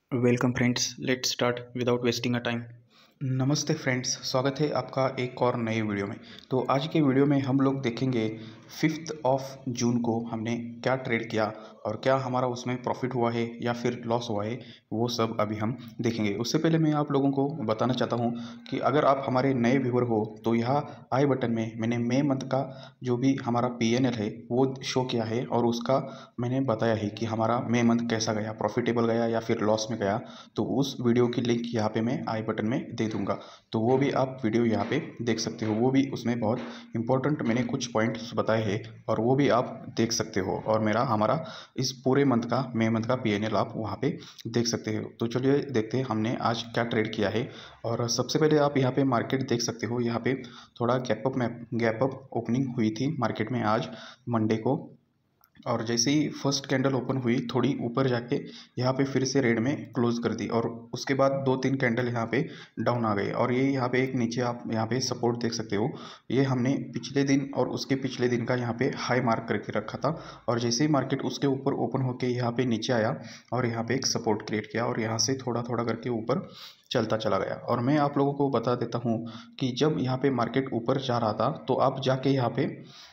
Welcome friends, let's start without wasting a time. नमस्ते friends, स्वागत है आपका एक और नए वीडियो में। तो आज के वीडियो में हम लोग देखेंगे 5 जून को हमने क्या ट्रेड किया और क्या हमारा उसमें प्रॉफिट हुआ है या फिर लॉस हुआ है, वो सब अभी हम देखेंगे। उससे पहले मैं आप लोगों को बताना चाहता हूँ कि अगर आप हमारे नए व्यूअर हो तो यहाँ आई बटन में मैंने मई मंथ का जो भी हमारा PNL है वो शो किया है और उसका मैंने बताया है कि हमारा मई मंथ कैसा गया, प्रॉफिटेबल गया या फिर लॉस में गया। तो उस वीडियो की लिंक यहाँ पे मैं आई बटन में दे दूंगा, तो वो भी आप वीडियो यहाँ पे देख सकते हो। वो भी उसमें बहुत इंपॉर्टेंट मैंने कुछ पॉइंट्स बताए हैं और वो भी आप देख सकते हो। और मेरा हमारा इस पूरे मंथ का मई मंथ का PNL आप वहाँ पे देख सकते हो। तो चलिए देखते हैं हमने आज क्या ट्रेड किया है। और सबसे पहले आप यहाँ पे मार्केट देख सकते हो। यहाँ पे थोड़ा गैप अप ओपनिंग हुई थी मार्केट में आज मंडे को, और जैसे ही फर्स्ट कैंडल ओपन हुई थोड़ी ऊपर जाके यहाँ पे फिर से रेड में क्लोज कर दी और उसके बाद 2-3 कैंडल यहाँ पे डाउन आ गए। और ये यहाँ पे एक नीचे आप यहाँ पे सपोर्ट देख सकते हो। ये हमने पिछले दिन और उसके पिछले दिन का यहाँ पे हाई मार्क करके रखा था और जैसे ही मार्केट उसके ऊपर ओपन होके यहाँ पे नीचे आया और यहाँ पे एक सपोर्ट क्रिएट किया और यहाँ से थोड़ा थोड़ा करके ऊपर चलता चला गया। और मैं आप लोगों को बता देता हूँ कि जब यहाँ पे मार्केट ऊपर जा रहा था तो आप जाके यहाँ पे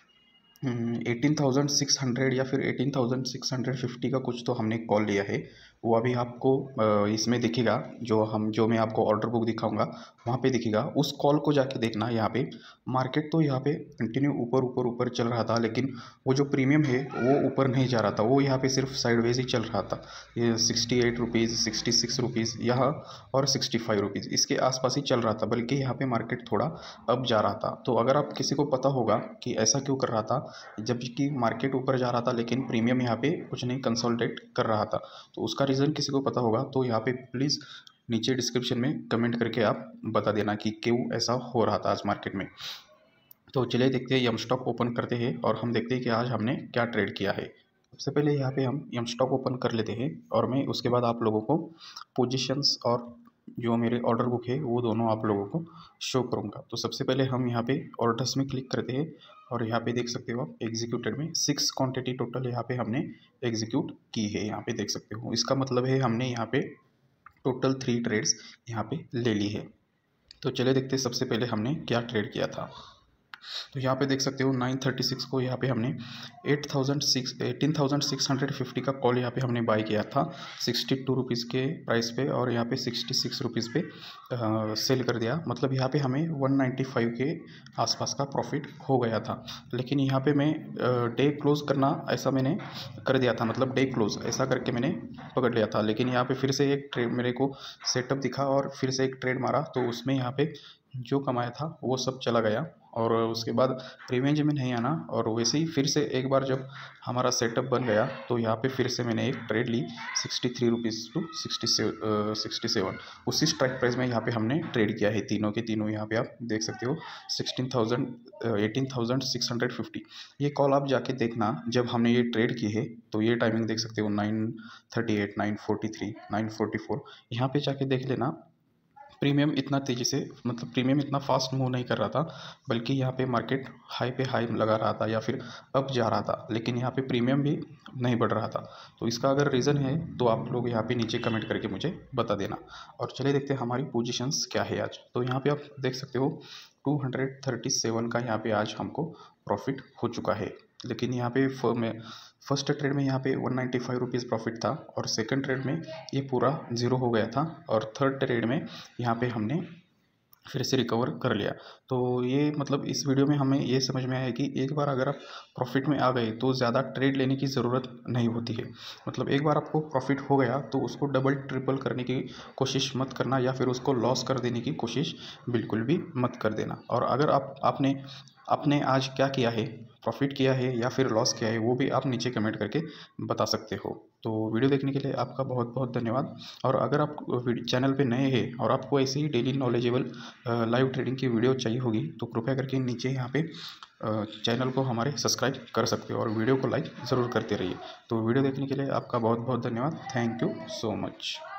18,600 या फिर 18,650 का कुछ तो हमने कॉल लिया है। वो अभी आपको इसमें दिखेगा, जो मैं आपको ऑर्डर बुक दिखाऊंगा वहाँ पे दिखेगा। उस कॉल को जाके देखना। यहाँ पे मार्केट तो यहाँ पे कंटिन्यू ऊपर ऊपर ऊपर चल रहा था, लेकिन वो जो प्रीमियम है वो ऊपर नहीं जा रहा था, वो यहाँ पे सिर्फ साइडवेज ही चल रहा था। ये 68 रुपीज़, 66 रुपीज़ यहाँ और 65 रुपीज़ इसके आसपास ही चल रहा था, बल्कि यहाँ पे मार्केट थोड़ा अब जा रहा था। तो अगर आप किसी को पता होगा कि ऐसा क्यों कर रहा था जबकि मार्केट ऊपर जा रहा था लेकिन प्रीमियम यहाँ पे कुछ नहीं कंसोलिडेट कर रहा था, तो उसका रीज़न किसी को पता होगा तो यहाँ पे प्लीज़ नीचे डिस्क्रिप्शन में कमेंट करके आप बता देना कि क्यों ऐसा हो रहा था आज मार्केट में। तो चलिए देखते हैं, यम स्टॉक ओपन करते हैं और हम देखते हैं कि आज हमने क्या ट्रेड किया है। सबसे पहले यहाँ पे हम यम स्टॉक ओपन कर लेते हैं और मैं उसके बाद आप लोगों को पोजीशंस और जो मेरे ऑर्डर बुक है वो दोनों आप लोगों को शो करूँगा। तो सबसे पहले हम यहाँ पे ऑर्डर्स में क्लिक करते हैं और यहाँ पे देख सकते हो आप एग्जीक्यूटेड में 6 क्वांटिटी टोटल यहाँ पे हमने एग्जीक्यूट की है। यहाँ पे देख सकते हो, इसका मतलब है हमने यहाँ पे टोटल 3 ट्रेड्स यहाँ पे ले ली है। तो चले देखते हैं सबसे पहले हमने क्या ट्रेड किया था। तो यहाँ पे देख सकते हो 936 को यहाँ पे हमने 18,650 का कॉल यहाँ पे हमने बाई किया था 62 रुपीज़ के प्राइस पे, और यहाँ पे 66 रुपीज़ पे सेल कर दिया। मतलब यहाँ पे हमें 195 के आसपास का प्रॉफिट हो गया था। लेकिन यहाँ पे मैं डे क्लोज करना ऐसा मैंने कर दिया था, मतलब डे क्लोज ऐसा करके मैंने पकड़ लिया था। लेकिन यहाँ पे फिर से एक ट्रेड मेरे को सेटअप दिखा और फिर से एक ट्रेड मारा, तो उसमें यहाँ पे जो कमाया था वो सब चला गया और उसके बाद रिवेंज में नहीं आना। और वैसे ही फिर से एक बार जब हमारा सेटअप बन गया तो यहाँ पे फिर से मैंने एक ट्रेड ली 63 रुपीज़ टू 67 उसी स्ट्राइक प्राइस में यहाँ पे हमने ट्रेड किया है। तीनों के तीनों यहाँ पे आप देख सकते हो 18,650। ये कॉल आप जाके देखना जब हमने ये ट्रेड की है, तो ये टाइमिंग देख सकते हो 9:38, 9:43, 9:44। यहाँ पे जाके देख लेना। प्रीमियम इतना तेज़ी से, मतलब प्रीमियम इतना फास्ट मूव नहीं कर रहा था, बल्कि यहाँ पे मार्केट हाई पे हाई लगा रहा था या फिर अप जा रहा था, लेकिन यहाँ पे प्रीमियम भी नहीं बढ़ रहा था। तो इसका अगर रीज़न है तो आप लोग यहाँ पे नीचे कमेंट करके मुझे बता देना। और चलिए देखते हैं हमारी पोजीशंस क्या है आज। तो यहाँ पे आप देख सकते हो 237 का यहाँ पे आज हमको प्रॉफिट हो चुका है। लेकिन यहाँ पे फर्स्ट ट्रेड में यहाँ पे 195 रुपीज़ प्रॉफिट था और सेकंड ट्रेड में ये पूरा ज़ीरो हो गया था और थर्ड ट्रेड में यहाँ पे हमने फिर से रिकवर कर लिया। तो ये मतलब इस वीडियो में हमें ये समझ में आया कि एक बार अगर आप प्रॉफिट में आ गए तो ज़्यादा ट्रेड लेने की ज़रूरत नहीं होती है। मतलब एक बार आपको प्रॉफिट हो गया तो उसको डबल ट्रिपल करने की कोशिश मत करना या फिर उसको लॉस कर देने की कोशिश बिल्कुल भी मत कर देना। और अगर आपने आज क्या किया है, प्रॉफिट किया है या फिर लॉस किया है, वो भी आप नीचे कमेंट करके बता सकते हो। तो वीडियो देखने के लिए आपका बहुत बहुत धन्यवाद। और अगर आप चैनल पे नए हैं और आपको ऐसे ही डेली नॉलेजेबल लाइव ट्रेडिंग की वीडियो चाहिए होगी तो कृपया करके नीचे यहाँ पे चैनल को हमारे सब्सक्राइब कर सकते हो और वीडियो को लाइक ज़रूर करते रहिए। तो वीडियो देखने के लिए आपका बहुत बहुत धन्यवाद। Thank you so much.